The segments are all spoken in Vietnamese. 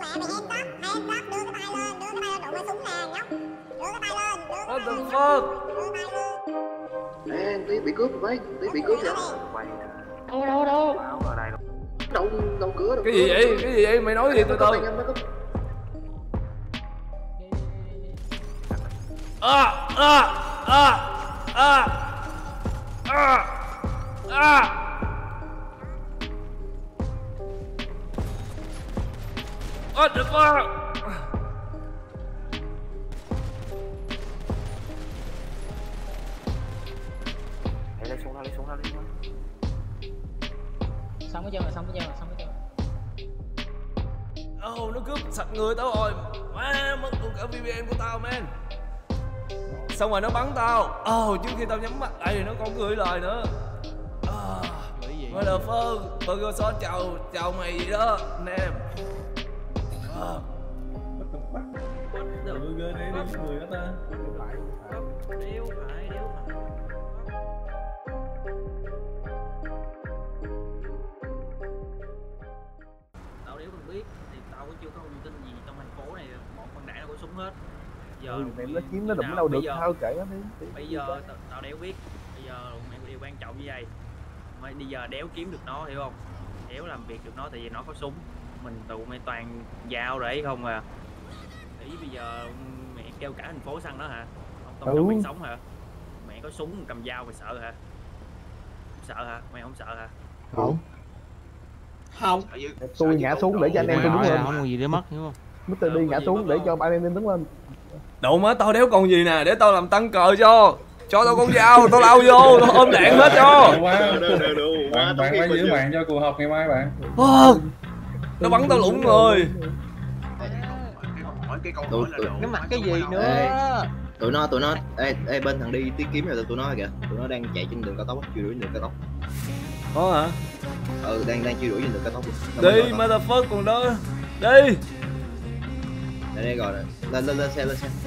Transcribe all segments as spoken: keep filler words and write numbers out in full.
What the fuck? Ê, tí bị cướp rồi, tí bị cướp rồi. Đâu đâu đâu. Đâu đâu cửa đâu. Cái gì vậy? Cái gì vậy? Mày nói gì từ từ? À à à à à à. What the fuck? Lấy xuống ra, lấy xuống ra, lấy xuống ra. Xong cái chân rồi, xong cái chân rồi, xong cái chân rồi. Oh, nó cướp sạch người tao rồi. Má, mất luôn cả vê pê en của tao, man. Xong rồi nó bắn tao. Oh, trước khi tao nhắm mắt lại thì nó còn gửi lời nữa. Oh, what the fuck? Burger Sauce chào, chào mày gì đó, anh em. Oh. Burger này đi người đó ta. Đéo phải, đéo phải. Tao đéo cần biết, thì tao cũng chưa có thông tin gì trong thành phố này, bọn con đại nó có súng hết. Giờ Ừ, mày nó kiếm nó đụng đâu được, thao kệ nó đi. Bây giờ tao, tao đéo biết, bây giờ mày điều quan trọng như vậy. Mày bây giờ đéo kiếm được nó, hiểu không? Đéo làm việc được nó tại vì nó có súng. Mình tụi mày toàn dao đấy không à. Ý bây giờ mẹ kêu cả thành phố săn nó hả? Không cho mày sống hả? Mẹ có súng cầm dao mày sợ hả? Không sợ hả? Mày không sợ hả? Không. Không. Tôi ngã xuống để cho anh em tôi đứng lên. Không có gì để mất, hiểu không? mít tơ đi ngã xuống để cho anh em đứng lên. Đậu má, tao đéo còn gì nè, để tao làm tăng cờ cho. Cho tao con dao, tao lao vô, tao ôm đạn hết cho. Bạn bạn phải giữ bạn cho cuộc họp ngày mai bạn. Nó bắn tao lủng rồi. Nó mặc cái gì nữa? Ê, tụi nó tụi nó ê, ê bên thằng đi tí kiếm rồi tụi nó kìa, tụi nó đang chạy trên đường cao tốc, truy đuổi đường cao tốc. Có hả? Ừ, đang đang truy đuổi trên đường cao tốc. Đi motherfucker còn đó. Đi. Đây đây rồi, lên lên lên xe lên xe.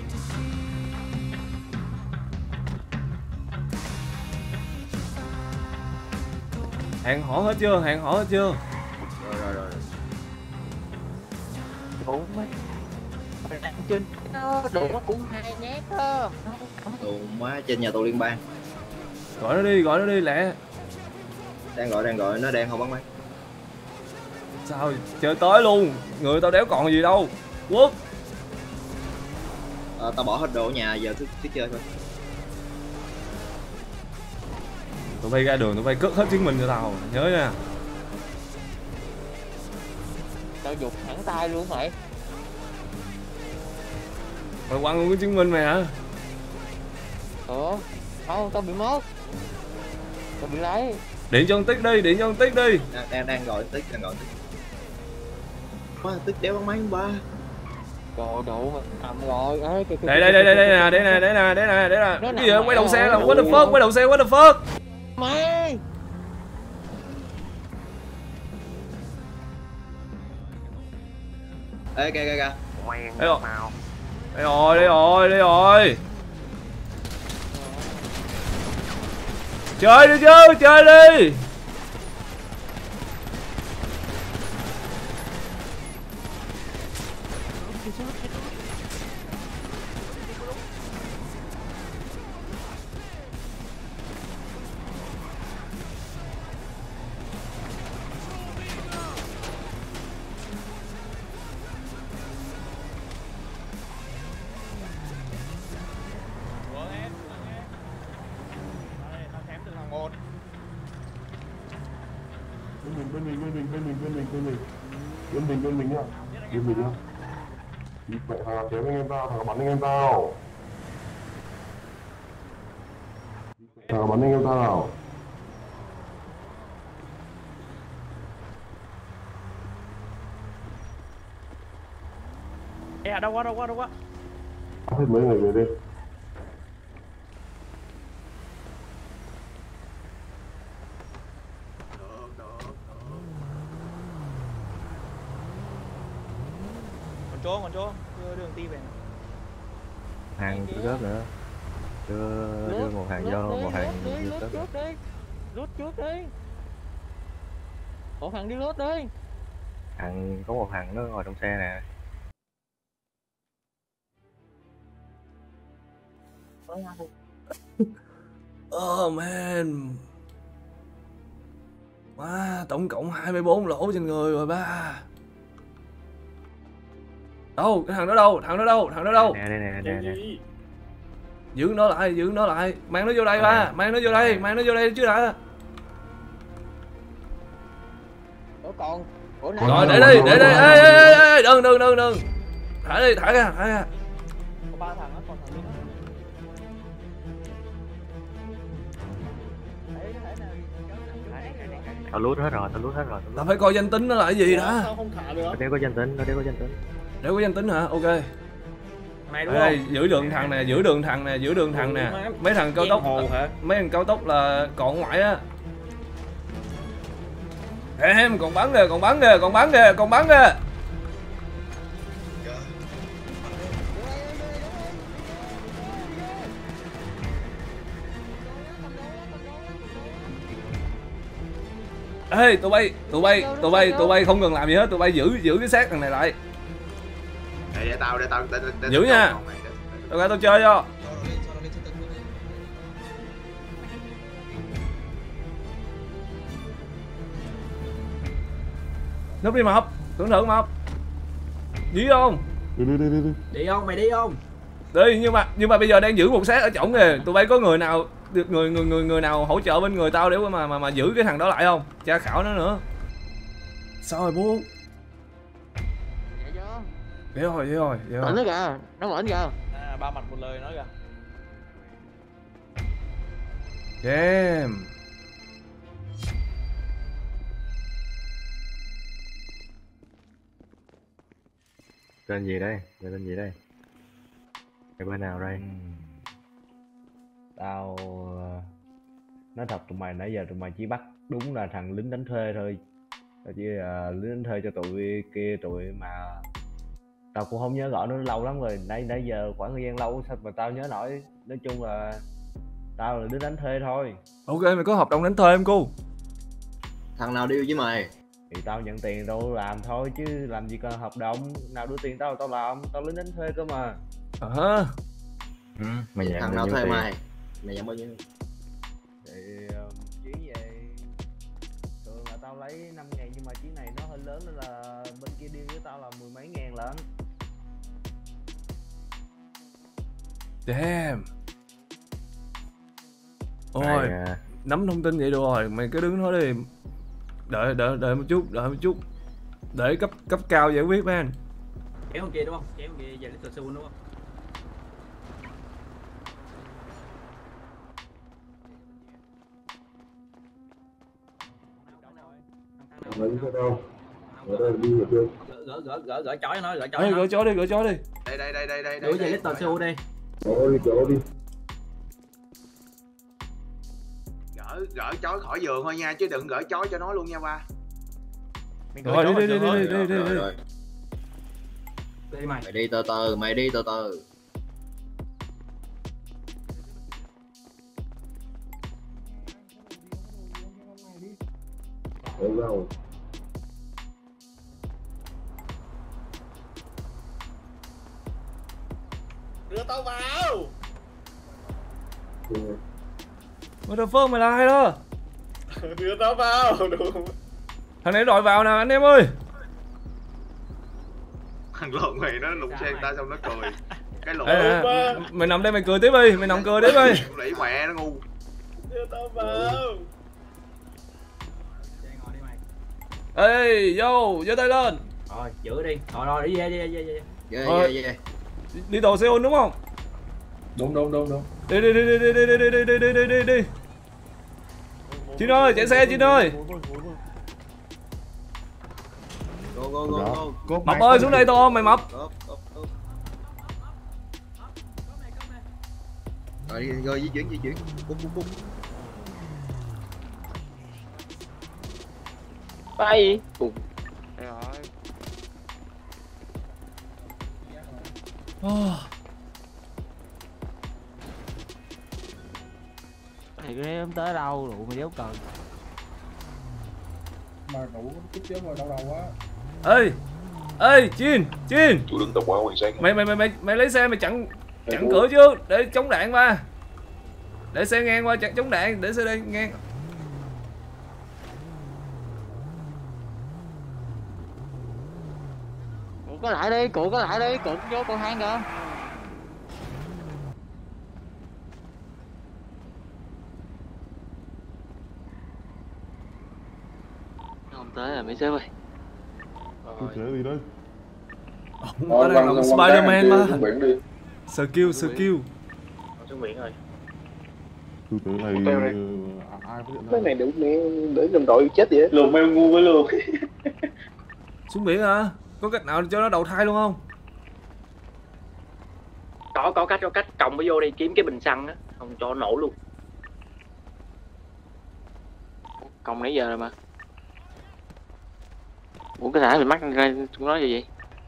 Hẹn hò hết chưa? Hẹn hò hết chưa? Rồi rồi rồi. Ủa mấy bạn trên nó đồ nó cũng hay nhát đó. Tụi má trên nhà tù liên bang. Gọi nó đi, gọi nó đi lẹ. Đang gọi đang gọi, nó đang không bắn máy. Sao chơi tới luôn, người tao đéo còn gì đâu. Quốc. À, tao bỏ hết đồ ở nhà, giờ cứ cứ chơi thôi. Tụi bay ra đường, tụi bay cất hết chứng minh cho tao, nhớ nha. Tao giục thẳng tay luôn mày. Mày quăng luôn cái chứng minh mày hả? Ủa? Không, tao bị mất. Tao bị lấy. Điện cho con Tích đi, điện cho con Tích đi. Đang đang, đang gọi Tích, đang gọi Tích. Quá Tích đéo bắn máy ba. Đồ đủ mà cầm rồi. Ê, kìa, kìa, Đây đây đây đây đây nè, đây nè, đây nè, đây nè, đây nè. Cái gì vậy? Quay đầu xe là what the fuck, quay đầu xe what the fuck. Mày. Ê kìa kìa kìa. Đây rồi. Đây rồi, đây rồi, đây rồi. Chơi đi chứ, chơi đi. Bên mình bên mình bên mình bên mình bên mình bên mình bên mình bên mình nhá, bên mình nhá. Mẹ thằng chém anh em tao, thằng bắn anh em tao, thằng bắn anh em tao. Ê, đâu quá đâu quá đâu quá. Hết mấy người về đi. Trốn còn trốn, đưa đường ti về. Hàng chưa rớt nữa. Đưa đưa một hàng vô, một hàng rút trước đi. Rút trước đi. Một hàng đi rút đi. Thằng có một thằng nó ngồi trong xe nè. Oh man. Wow, tổng cộng hai mươi bốn lỗ trên người rồi ba. Đâu, cái thằng đó đâu, thằng đó đâu, thằng đó đâu? Nè nè nè nè nè. Giữ nó lại, giữ nó lại, mang nó vô đây ba, mang nó vô đây, mang nó vô đây chứ đã. Ủa còn ủa Rồi để đi, để đi, ê ê ê, đừng đừng đừng đừng. Thả đi, thả ra, thả ra. có ba thằng á, còn thằng kia Tao lút hết rồi, tao lút hết rồi. Ta phải coi danh tính nó là cái gì đã. Sao không thả được? Nó đeo có danh tính, nó đeo có danh tính. Để có danh tính hả? Ok. Mày đúng Ê, không? giữ đường thằng nè, giữ đường thằng nè, giữ đường thằng nè. Mấy thằng cao tốc hồ hả? mấy thằng cao tốc là còn ngoại á. Em còn bắn kìa, còn bắn kìa, còn bắn kìa, còn bắn kìa. Ê, tụi bay, tụi bay, tụi bay, tụi bay không cần làm gì hết, tụi bay giữ giữ cái xác thằng này lại. Để, để tao, để tao, để, để, Giữ nha. Tao ra tao chơi cho. Núp đi Mập, tưởng thử Mập. Dí không? Đi đi đi đi đi. Đi không? Mày đi không? Đi, nhưng mà nhưng mà bây giờ đang giữ một xác ở trỏng kìa. Tụi bay có người nào được người người người người nào hỗ trợ bên người tao để mà mà mà giữ cái thằng đó lại không? Tra khảo nó nữa. Sao rồi bố? Vậy rồi, vậy rồi, vậy rồi. nó kìa, nó mở kìa. À, ba mặt một lời nói kìa. Damn. Tên gì đây? Tên gì đây? Cái bên nào đây? Tao nói thật tụi mày nãy giờ tụi mày chỉ bắt đúng là thằng lính đánh thuê thôi. Tao chỉ là lính đánh thuê cho tụi kia tụi mà tao cũng không nhớ rõ nó lâu lắm rồi. Nãy nãy giờ khoảng thời gian lâu sao mà tao nhớ nổi. Nói chung là tao là lính đánh thuê thôi. Ok, mày có hợp đồng đánh thuê em cô? Thằng nào điêu với mày? Thì tao nhận tiền tao làm thôi chứ làm gì cần hợp đồng. Nào đưa tiền tao tao làm, tao lính đánh thuê cơ mà. Ờ hả? Ừ, mày nhận Thằng bao nào nhiêu thuê tiền? mày? Mày nhận bao nhiêu? Thì um, chuyến về thường là tao lấy năm ngàn nhưng mà chuyến này nó hơi lớn nên là bên kia deal với tao là mười mấy ngàn lận. Damn. Ôi, Mày, à, nắm thông tin vậy được rồi, mày cứ đứng đó đi. Đợi đợi đợi một chút, đợi một chút. Để cấp cấp cao giải quyết man. Kéo con kia đúng không? Kéo con kia về lấy tờ đúng không? Lấy cái đâu? Ở đây đi được chưa? Gỡ gỡ gỡ gỡ chói cho nó, gỡ chói Ê, cho nó. gỡ chó đi, gỡ chó đi. Đây đây đây đây đây. Gửi về lấy tờ xê u đi. Chỗ đi, chỗ đi. Gỡ gỡ chó khỏi giường thôi nha, chứ đừng gỡ chó cho nó luôn nha ba. Rồi đi đi đi đi đi đi đi. Rồi, Đi mày. mày đi từ từ, mày đi từ từ. Ở đâu? Đưa tao vào. What the fuck, mày là ai đó? Đưa tao vào. Thằng này đòi vào nè anh em ơi. Thằng lộn mày nó lục xe người ta xong nó cười. Cái lộn Ê, à, mày nằm đây mày cười tiếp đi, mày nằm cười tiếp đi. lĩ mẹ nó ngu. Đưa tao vào. Ê, vô, giơ tay lên. Rồi, giữ đi. Rồi rồi đi về đi về về. Ghê Thôi. ghê ghê. Đi tàu Seoul đúng không? Đúng đúng đúng đúng. Đi đi đi đi đi đi đi đi đi đi đi đi đi. Chín ơi, chạy xe Chín ơi. Go go go go. Mập ơi, xuống đây to mày Mập. Go, go, go. Rồi đi, rồi di chuyển di chuyển. Bum bum bum. Bay. Cùng. Thì cái em tới đâu đủ mày đéo cần. Mà đủ chút chớp rồi đau đầu quá. Ê, ê, Chin, Chin. Chủ đừng tập quá quan sát. Mày mày mày mày mày lấy xe mày chặn chặn cửa chứ, để chống đạn qua. Để xe ngang qua chặn chống đạn, để xe đây ngang. Cụ có lại đi, cụ có lại đi, cụ vô cầu thang kìa. Không tới rồi mấy sếp ơi. Tôi sẽ đi đấy. Ông ta đang làm Spider-Man mà. Skill, skill. Xuống biển rồi. Tôi tự thầy ai cái này đủ mẹ để đồng đội chết vậy. Lùm em ngu với luôn. Xuống biển hả? Có cách nào cho nó đầu thai luôn không? Có có cách có cách cộng với vô đi kiếm cái bình xăng á, không cho nổ luôn. Cộng nãy giờ rồi mà. Ủa cái thả mình mắc ra chúng nói gì vậy?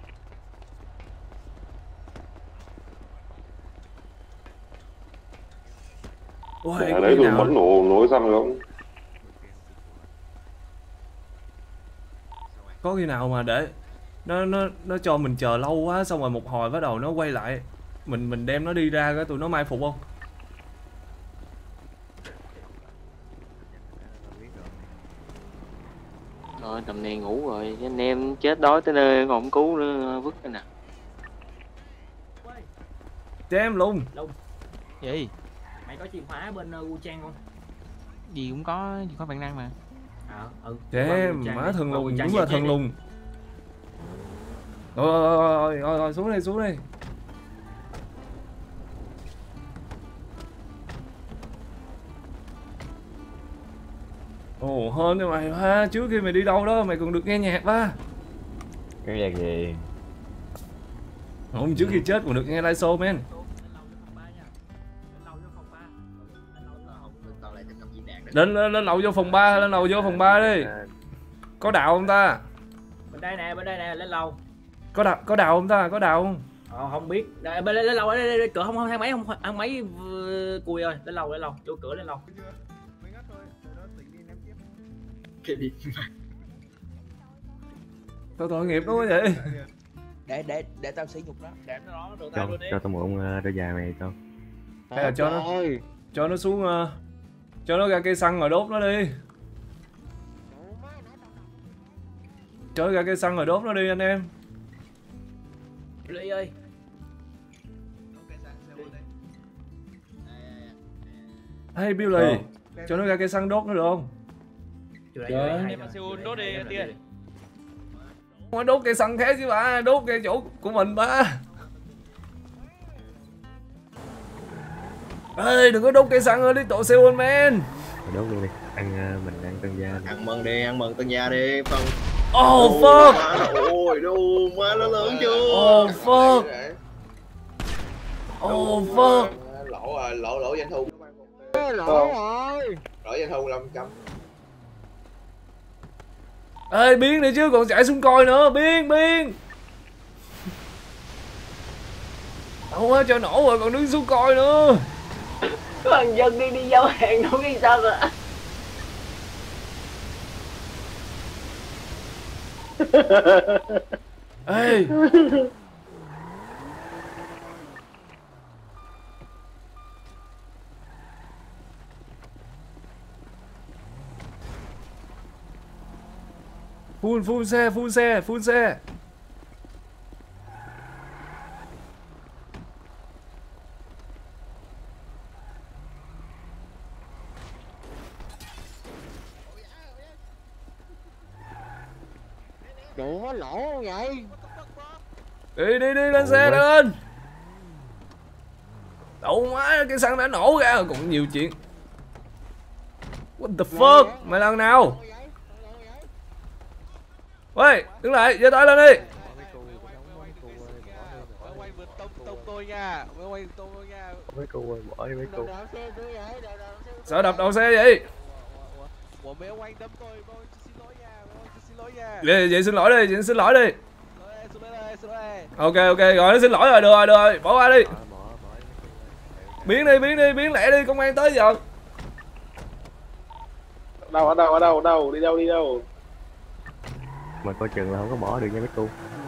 Ôi, à, đấy tôi bắn nổ nổ xăng được không? Có khi nào mà để nó nó nó cho mình chờ lâu quá, xong rồi một hồi bắt đầu nó quay lại, mình mình đem nó đi ra cái tụi nó mai phục không? Rồi tầm này ngủ rồi, anh em chết đói tới nơi còn không cứu nữa vứt cái nè. Chém luôn. Gì? Mày có chìa khóa bên uh, Wu-Chang không? Gì cũng có, gì có bản năng mà. À, ừ. Chém, má thần lùng, đúng là thần lùng. Rồi rồi rồi rồi xuống đi, xuống đi. Ồ, hơn cho mày ha, trước khi mày đi đâu đó mày còn được nghe nhạc ba. Cái nhạc gì? Không, trước khi chết còn được nghe live show man. Lên lên lên lầu vô phòng ba, lên lầu vô phòng ba đi. Có đạo không ta? Bên đây nè, bên đây nè, lên lầu. Có đạo có đạo không ta? Có đạo không? Ờ, không biết. Đây, bên đây lên lầu, đây, đây, đây, cửa không không thang máy không, thang máy uh, cùi rồi, lên lầu lên lầu, chỗ cửa lên lầu. Tao tội nghiệp đó quá vậy. Để để để tao sử dụng nó, để nó đó đồ Cho, tao luôn đi. cho tao mượn uh, đôi giày mày tao. Hay là cho nó cho nó xuống uh, cho nó ra cây xăng rồi đốt nó đi. Cho nó ra cây xăng rồi đốt nó đi anh em. Ly ơi. Hey Billy, cho nó ra cây xăng đốt nó được không? Đem Seoul đốt đi tiên. Không phải đốt cây xăng khác chứ bà, đốt cây chỗ của mình ba. Ê, đừng có đốt cây xăng ở đi tổ Seoul man. Mày đốt luôn đi, ăn uh, mình ăn tân gia. Ăn mừng đi, ăn mừng tân gia đi, Phong. Oh fuck. Ôi đu má nó lớn chưa? Oh fuck. Oh fuck. Lỗ rồi, lỗ lỗ doanh thu. Lỗ rồi. Lỗ doanh thu năm trăm. Ê, biến đi chứ còn chạy xuống coi nữa, biến biến. Đâu á, cho nổ rồi còn đứng xuống coi nữa. Có thằng dân đi đi giao hàng đâu biết sao rồi. Ê. Full full xe, full xe, full xe. Đủ có lỗ không vậy? Đi đi đi lên xe lên. Đậu má cái xăng đã nổ ra rồi còn nhiều chuyện. What the fuck? Mày làm nào? Ôi, đứng lại, giơ tay lên đi. Quay vượt tông tông tôi nha, quay tông tôi nha. Mấy cô ơi, bỏ đi mấy cô. Sợ đập đầu xe vậy? Ủa mấy ông anh đâm tôi, tôi xin lỗi nha, tôi xin lỗi nha. Vậy, vậy xin lỗi đi, vậy xin lỗi đi. Xin lỗi đây, xin lỗi đây. Ok ok, rồi nó xin lỗi rồi, được rồi, được rồi, bỏ qua đi. Biến đi, biến đi, biến lẹ đi, công an tới giờ. Đâu ở đâu ở đâu ở đâu, đi đâu đi đâu. Mà coi chừng là không có bỏ được nha mấy cô.